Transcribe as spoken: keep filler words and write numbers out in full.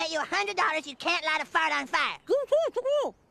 bet you a hundred dollars you can't light a fart on fire.